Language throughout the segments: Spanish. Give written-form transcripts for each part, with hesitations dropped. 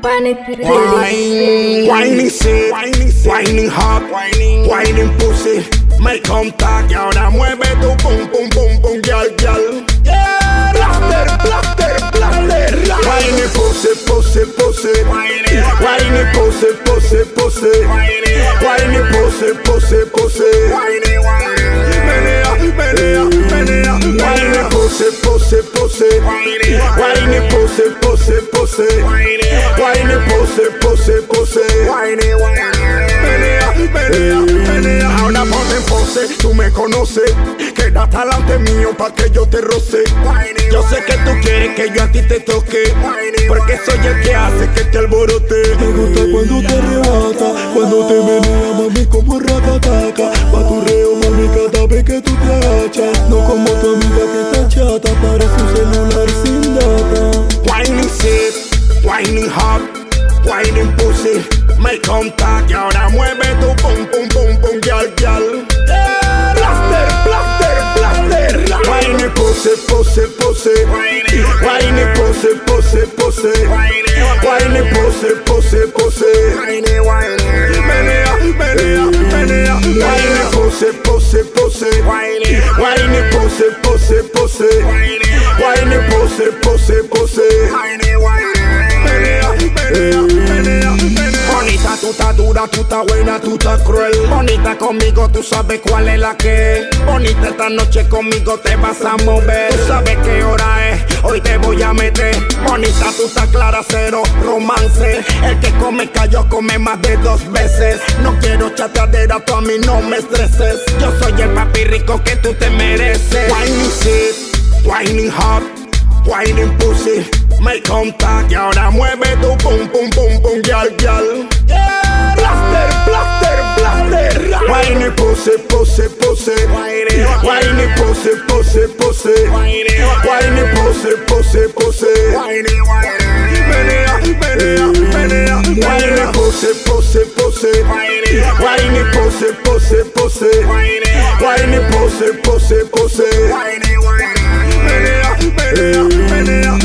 Panic Whining shit, whining hot, whining pussy. Make contact y ahora mueve tu pum pum pum pum, gyal gyal. Yeah, blaster, blaster, blaster. Whining pussy, pussy, pussy. Whining pussy, pussy, pussy. Whining pussy, pussy, pussy. Menea, menea, menea. Whining pussy, pussy, pussy. Whining pussy, pussy, pussy. Whining pussy, pussy, pussy. Menea, menea, menea. Ahora ponte en pose, tú me conoces. Quédate alante mío pa' que yo te roce. Yo sé que tú quieres que yo a ti te toque, porque soy el que hace que te alborote. Me gusta cuando te arrebata, cuando te menea, mami, como ratataca. Pa' tu reo, mami, cada vez que tú te agachas. No como tu amiga que está chata, para su celular sin data. Whining shit, whining hot, whining pussy. Make contact y ahora mueve tu pum pum pum pum, gyal gyal. Yeah, blaster, blaster, blaster. Whining pussy, pussy, pussy. Whining pussy, pussy, pussy. Whining pussy, pussy, pussy. Menea, menea, menea. Whining pussy, pussy, pussy. Whining pussy, pussy, pussy. Whining pussy, pussy, pussy. Menea, menea, menea. Bonita, tú estás dura, tú estás buena, tú estás cruel. Bonita conmigo, tú sabes cuál es la que. Bonita, esta noche conmigo te vas a mover. Tú sabes qué hora es, hoy te voy a meter. Bonita, tú estás clara, cero romance. El que come cayó, come más de 2 veces. No quiero chateadera, tú a mí no me estreses. Yo soy el papi rico que tú te mereces. Whining shit, whining hot, whining pussy. Make contact y ahora mueve tu pum pum pum pum, gyal gyal. Yeah, blaster, blaster, blaster. Whining pussy, pussy, pussy. Whining pussy, pussy, pussy. Whining pussy, pussy, pussy. Menea, menea, menea. Whining pussy, pussy, pussy. Whining pussy, pussy, pussy. Whining pussy, pussy, pussy. Menea, menea, menea.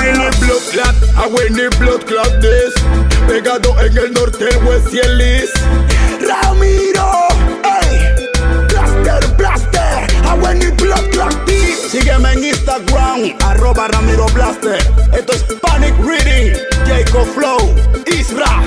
I win the blood clot this. Pegado en el norte, el west y el east. Ramiro, ey, blaster, blaster. I win the blood clot this. Sígueme en Instagram, @Ramiro Blaster. Esto es Panic Reading, Jacob Flow, Isra.